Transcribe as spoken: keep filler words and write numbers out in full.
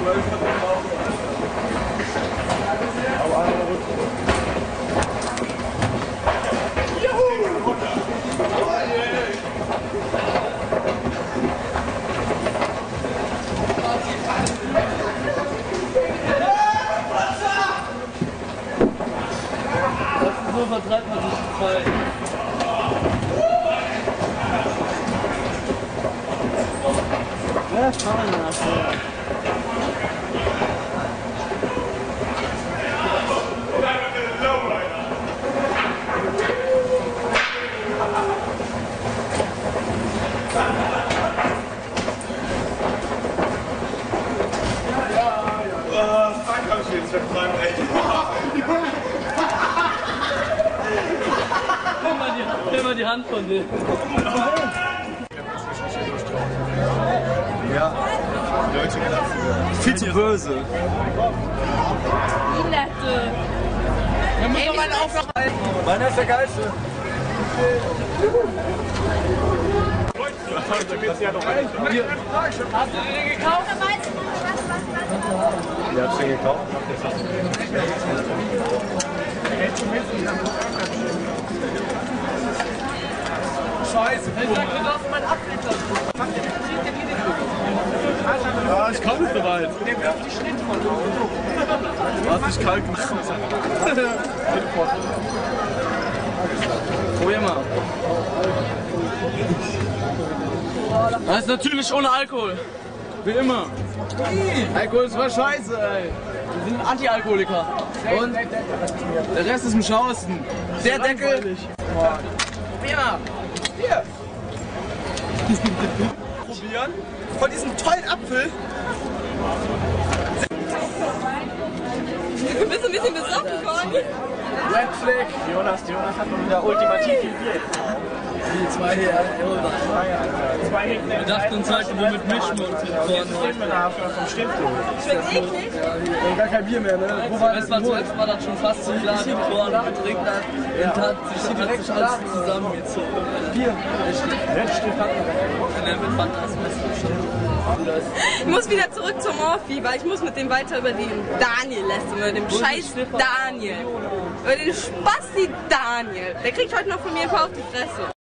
So vertreibt man sich die Zeit. Ja, fahren nachher. Ja, fuck, hab ich jetzt vertreibt, ey. Nimm mal die Hand von dir. Ja. Deutsche Klasse. Viel zu böse. Lilette. Er muss doch meinen Auftrag halten. Meiner ist der geilste. Habt ihr den gekauft? Wer hat's denn gekauft? Scheiße, ich sag, du darfst meinen Abwickel. Ja, ich komme nicht bereit. Der wirft die Schnitt von uns. Was ich kalt gemacht. Probier mal. Das ist natürlich ohne Alkohol. Wie immer. Alkohol ist voll scheiße, ey. Wir sind Anti-Alkoholiker. Und der Rest ist im Schausten. Der Deckel. Probier mal. Hier. Probieren. Von diesem tollen Apfel. Du bist ein bisschen besoffen worden. Red Flag. Jonas, Jonas hat mal wieder ultimativ viel Bier. Die zwei hier, Zwei Hektar. wir dachten uns halt, womit mischen wir uns mit vorne heute. Vom Stimmflug. Schmeckt eklig. Gar kein Bier mehr, ne? Weißt du, zuletzt war das schon fast so klar, wie Korn betrinkt hat und hat sich, hat sich alles zusammengezogen. Bier. Der steht und dann wird Fanta das Beste. Ich muss wieder zurück zum Morphi, weil ich muss mit dem weiter über den Daniel lästern, über den scheiß Daniel. Über den Spasti Daniel. Der kriegt heute noch von mir ein paar auf die Fresse.